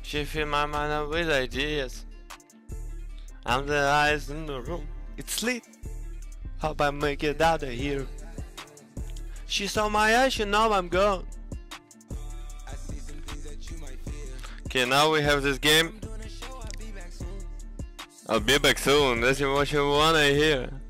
She filled my mind up with ideas. I'm the eyes in the room. It's lit. Hope I make it out of here. She saw my eyes, you know I'm gone. Okay, now we have this game. I'll be back soon. That's what you wanna hear.